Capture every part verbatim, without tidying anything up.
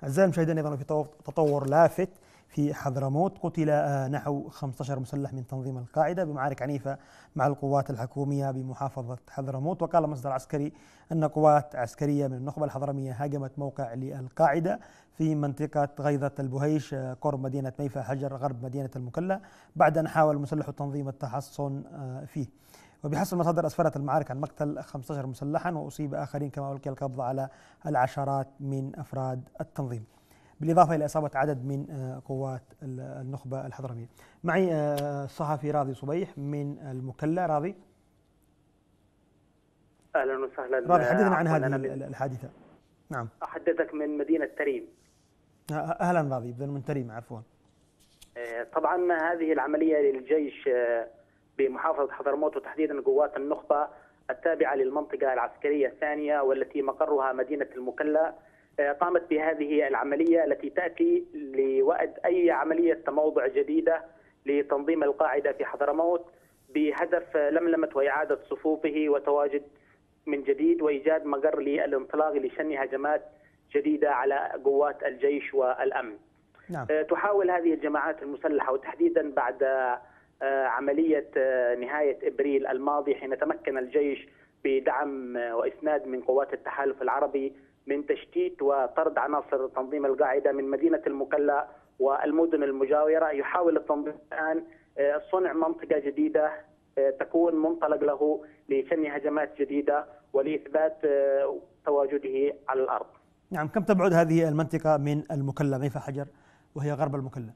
أعزائي المشاهدين، أيضا في تطور لافت في حضرموت. قتل نحو خمسة عشر مسلح من تنظيم القاعدة بمعارك عنيفة مع القوات الحكومية بمحافظة حضرموت. وقال مصدر عسكري أن قوات عسكرية من النخبة الحضرمية هاجمت موقع للقاعدة في منطقة غيضة البهيش قرب مدينة ميفا حجر غرب مدينة المكلا، بعد أن حاول مسلح التنظيم التحصن فيه. وبحسب المصادر أسفرت المعارك عن مقتل خمسة عشر مسلحا وأصيب آخرين، كما ألقي القبض على العشرات من أفراد التنظيم، بالإضافة إلى إصابة عدد من قوات النخبة الحضرمية. معي الصحفي راضي صبيح من المكلا. راضي، أهلا وسهلا. راضي، حدثنا عن هذه الحادثة. نعم، أحدثك من مدينة تريم. أهلا راضي، بدنا من تريم. عفوا. طبعا هذه العملية للجيش بمحافظة حضرموت وتحديدا قوات النخبة التابعة للمنطقة العسكرية الثانية والتي مقرها مدينة المكلا، قامت بهذه العملية التي تأتي لوأد أي عملية تموضع جديدة لتنظيم القاعدة في حضرموت بهدف لملمة وإعادة صفوفه وتواجد من جديد وإيجاد مقر للانطلاق لشن هجمات جديدة على قوات الجيش والأمن. نعم. تحاول هذه الجماعات المسلحة وتحديدا بعد عملية نهاية إبريل الماضي حين تمكن الجيش بدعم وإسناد من قوات التحالف العربي من تشتيت وطرد عناصر تنظيم القاعدة من مدينة المكلا والمدن المجاورة، يحاول التنظيم الآن صنع منطقة جديدة تكون منطلق له لشن هجمات جديدة ولإثبات تواجده على الأرض. نعم. كم تبعد هذه المنطقة من المكلا ميفا حجر وهي غرب المكلا؟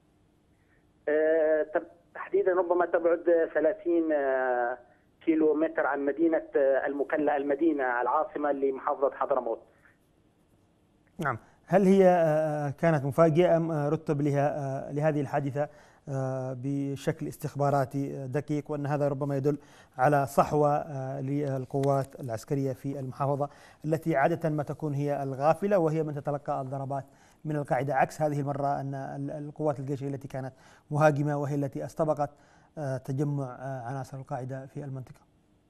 تحديدا ربما تبعد ثلاثين كيلو متر عن مدينة المكلا المدينة العاصمة لمحافظة حضرموت. نعم. هل هي كانت مفاجئة أم رتب لها لهذه الحادثة بشكل استخباراتي دقيق، وأن هذا ربما يدل على صحوة للقوات العسكرية في المحافظة التي عادة ما تكون هي الغافلة وهي من تتلقى الضربات من القاعدة، عكس هذه المرة أن القوات الجيشية التي كانت مهاجمة وهي التي استبقت تجمع عناصر القاعدة في المنطقة؟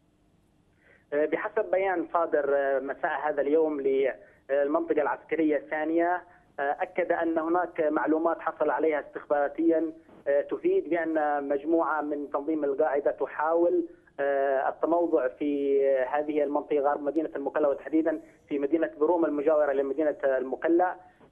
بحسب بيان صادر مساء هذا اليوم للمنطقة العسكرية الثانية، أكد أن هناك معلومات حصل عليها استخباراتيا تفيد بأن مجموعة من تنظيم القاعدة تحاول التموضع في هذه المنطقة غرب مدينة المكلا وتحديدا في مدينة بروم المجاورة لمدينة المكلا.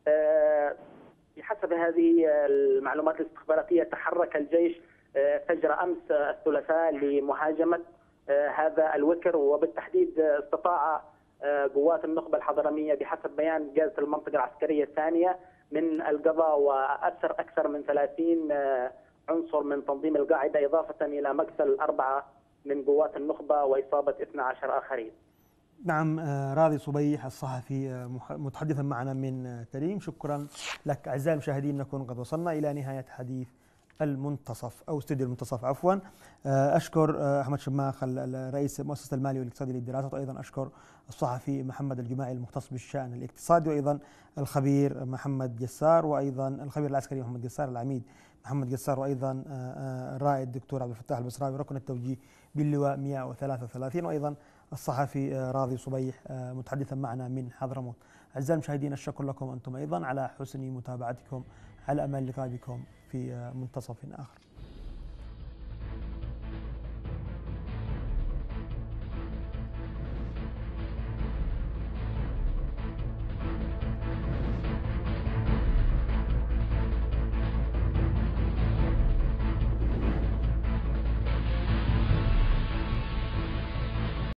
بحسب هذه المعلومات الاستخباراتية تحرك الجيش فجر أمس الثلاثاء لمهاجمة هذا الوكر، وبالتحديد استطاع قوات النخبة الحضرمية بحسب بيان قيادة المنطقة العسكرية الثانية من القضاء وأسر أكثر من ثلاثين عنصر من تنظيم القاعدة، إضافة إلى مقتل أربعة من قوات النخبة وإصابة اثني عشر آخرين. نعم. راضي صبيح الصحفي متحدثا معنا من تريم، شكرا لك. أعزائي المشاهدين، نكون قد وصلنا إلى نهاية حديث المنتصف أو استوديو المنتصف عفوا. أشكر أحمد شماخ رئيس مؤسسة المالي والاقتصادي للدراسات، وأيضا أشكر الصحفي محمد الجماعي المختص بالشأن الاقتصادي، وأيضا الخبير محمد جسار، وأيضا الخبير العسكري محمد جسار، العميد محمد جسار، وأيضا الرائد الدكتور عبد الفتاح البصراوي ركن التوجيه باللواء مئة وثلاثة وثلاثين، وأيضا الصحفي راضي صبيح متحدثا معنا من حضرموت. أعزائي المشاهدين، الشكر لكم أنتم أيضا على حسن متابعتكم، على أمل لقاء بكم في منتصف آخر.